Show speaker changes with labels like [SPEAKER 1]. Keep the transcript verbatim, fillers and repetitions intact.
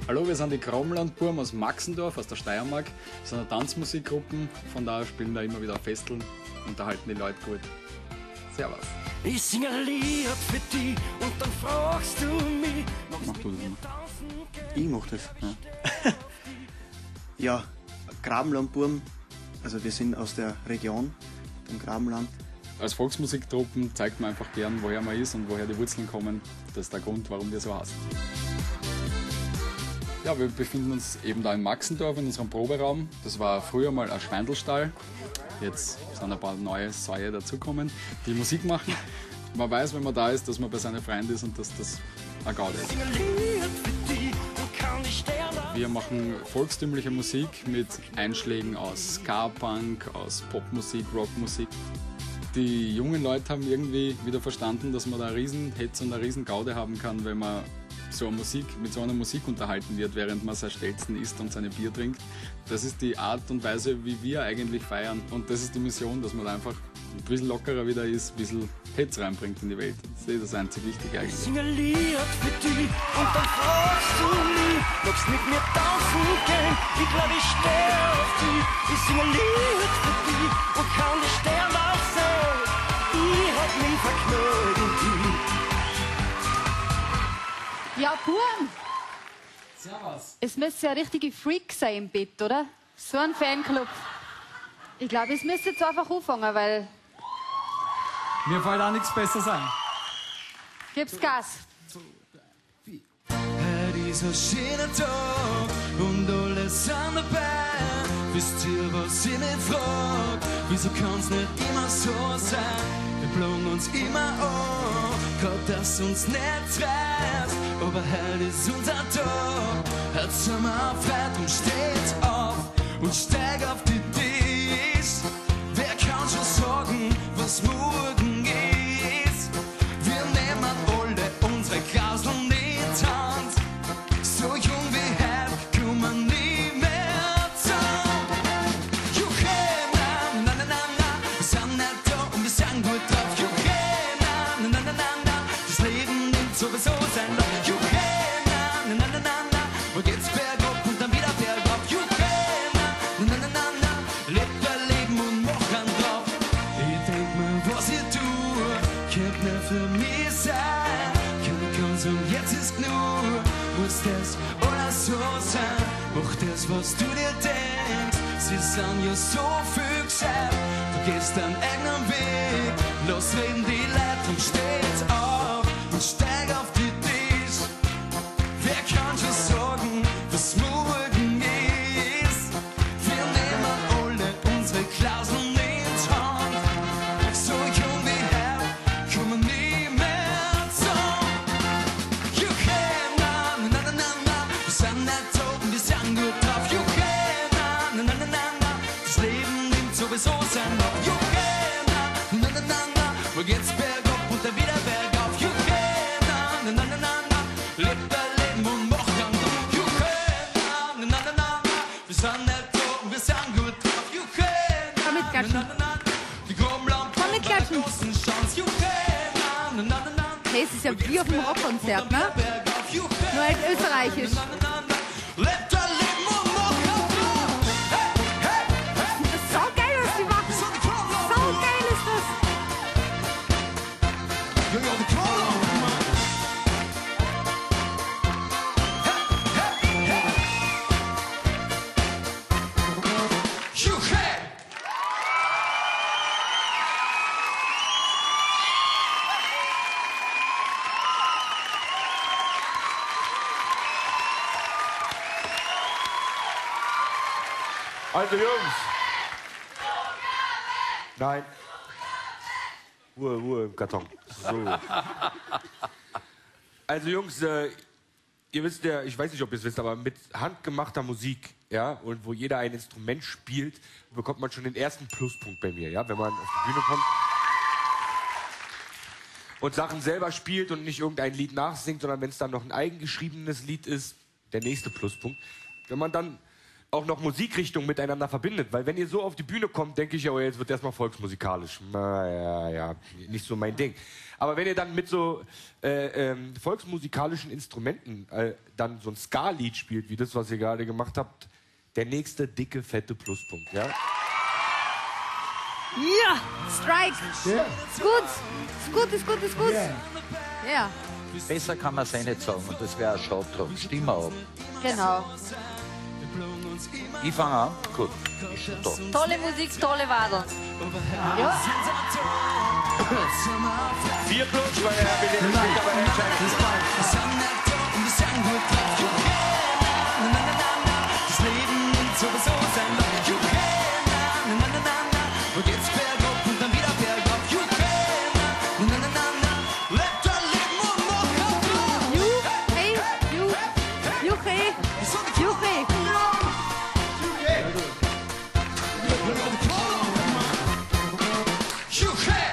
[SPEAKER 1] Hallo, wir sind die Kramlandburm aus Maxendorf, aus der Steiermark. Wir sind eine Tanzmusikgruppe, von daher spielen da immer wieder auf Festeln, unterhalten die Leute gut. Servus.
[SPEAKER 2] Ich singe ein Lied für dich und dann fragst du mich.
[SPEAKER 1] Mach du das mal.
[SPEAKER 3] Ich mach das. Ja, ja Grabenlandburm, also wir sind aus der Region, dem Grabenland.
[SPEAKER 1] Als Volksmusiktruppen zeigt man einfach gern, woher man ist und woher die Wurzeln kommen. Das ist der Grund, warum wir so heißen. Ja, wir befinden uns eben da in Maxendorf in unserem Proberaum. Das war früher mal ein Schweindelstall. Jetzt sind ein paar neue Säue dazugekommen, die Musik machen. Man weiß, wenn man da ist, dass man bei seinen Freunden ist und dass das ein Gaudi ist. Wir machen volkstümliche Musik mit Einschlägen aus Ska-Punk, aus Popmusik, Rockmusik. Die jungen Leute haben irgendwie wieder verstanden, dass man da einen riesen Hetz und eine riesen Gaude haben kann, wenn man so eine Musik, mit so einer Musik unterhalten wird, während man sein Stelzen isst und seine Bier trinkt. Das ist die Art und Weise, wie wir eigentlich feiern. Und das ist die Mission, dass man da einfach ein bisschen lockerer wieder ist, ein bisschen Hetz reinbringt in die Welt. Das ist das einzig Wichtige eigentlich.
[SPEAKER 2] Ich singe ein Lied für dich und dann fragst du mich, magst mit mir tanzen gehen? Ich glaub, ich stehe auf dich. Ich singe ein Lied für dich und kann die Sterne sehen. Ich hab mich verknallt in dich.
[SPEAKER 4] Ja, Burm!
[SPEAKER 1] Servus!
[SPEAKER 4] Es müsste ja richtige Freak sein im Bett, oder? So ein Fanclub. Ich glaube, es müsste jetzt einfach anfangen, weil...
[SPEAKER 5] Mir fällt auch nichts besser sein.
[SPEAKER 4] Gib's Gas.
[SPEAKER 2] Heute ist ein schöner Tag und alle sind dabei. Wisst ihr, was ich mich frag? Wieso kann's nicht immer so sein? Wir blogen uns immer an, Gott, dass uns nicht reißt. Aber heute ist unser Tag, heute sind wir frei und steht auf und steig auf die Tisch. Wer kann schon sagen, was morgen ist? Wir nehmen alle unsere Glaseln in die Hand. So jung wie heute kommen nie mehr zusammen. Juche, na, na, na, na, na, wir sind nicht da und wir sind gut drauf. Juche, na, na, na, na, na, das Leben nimmt sowieso sein Lauf. Juche, na, na, na, na, na, wo geht's bergab und dann wieder bergab. Juche, na, na, na, na, na, lebt dein Leben und mach einen drauf. Ich denk mir, was ich tue, könnte nicht für mich sein. Keiner kann sagen, jetzt ist genug. Muss das alles so sein? Mach das, was du dir denkst. Sie sind ja so viel gescheit. Du gehst deinen eigenen Weg. Lass reden die Leute und steht auf und steig auf die Tisch. Wer kann schon sagen, was morgen ist? Wir nehmen alle unsere Glaseln in die Hand. So jung wie heute kommen nie mehr zusammen. Juche, na, na, na, na, na, wir sind nicht tot und wir sind gut drauf. Juche, na, na, na, na, na, na, das Leben nimmt sowieso sein Lauf. Juche, na, na, na, na, na, wo geht's bergab und dann wieder bergauf. Juche, na, na, na, na, na, na, lebt dein Leben und mach einen drauf. Juche, na, na, na, na, na, na, wir sind nicht tot und wir sind gut drauf. Juche,
[SPEAKER 4] Komm mit,
[SPEAKER 2] na,
[SPEAKER 4] Gatschen.
[SPEAKER 2] na, na, na, die Grumland
[SPEAKER 4] Komm mit, Gatschen.
[SPEAKER 2] großen Chance. Juche, na, na, na, na, na,
[SPEAKER 4] Hey, es ist ja wie auf dem Rockkonzert, ne? Nur halt österreichisch.
[SPEAKER 2] Lebt dein Leben und mach einen drauf. Hey, hey, hey.
[SPEAKER 4] Das ist so geil, was die machen.
[SPEAKER 2] So die Grumland.
[SPEAKER 4] So geil ist das.
[SPEAKER 2] Ja, ja, die Grumland, Mann. Juche!
[SPEAKER 6] Also Jungs. Nein. Ruhe, Ruhe im Karton. So. Also Jungs, äh, ihr wisst ja, ich weiß nicht, ob ihr es wisst, aber mit handgemachter Musik, ja, und wo jeder ein Instrument spielt, bekommt man schon den ersten Pluspunkt bei mir, ja, wenn man auf die Bühne kommt. Und Sachen selber spielt und nicht irgendein Lied nachsingt, sondern wenn es dann noch ein eigengeschriebenes Lied ist, der nächste Pluspunkt. Wenn man dann auch noch Musikrichtungen miteinander verbindet. Weil wenn ihr so auf die Bühne kommt, denke ich ja, oh, jetzt wird erstmal volksmusikalisch. Naja, ja, nicht so mein Ding. Aber wenn ihr dann mit so äh, ähm, volksmusikalischen Instrumenten äh, dann so ein Ska-Lied spielt, wie das, was ihr gerade gemacht habt, der nächste dicke, fette Pluspunkt, ja?
[SPEAKER 4] Ja, Strike.
[SPEAKER 5] Yeah.
[SPEAKER 4] Ist gut. Ist gut, ist gut, ist gut.
[SPEAKER 5] Yeah.
[SPEAKER 4] Ja,
[SPEAKER 7] Besser kann man es eh nicht sagen und das wäre ein Schade drum. Stimme ab.
[SPEAKER 4] genau.
[SPEAKER 7] Ich fange an. Gut, ist schon da.
[SPEAKER 4] Tolle Musik, tolle Wadel. Ja.
[SPEAKER 6] Vier plus, weil er will den Musik aber entscheiden.
[SPEAKER 2] Das Leben nimmt sowieso sein Lauf. Juche, na, na, na, na, na. Und jetzt bergab und dann wieder bergab. Juche, na, na, na, na, na. Lebt dein Leben und mach auf drauf.
[SPEAKER 4] Juche, Juche, Juche, Juche.
[SPEAKER 2] Juche.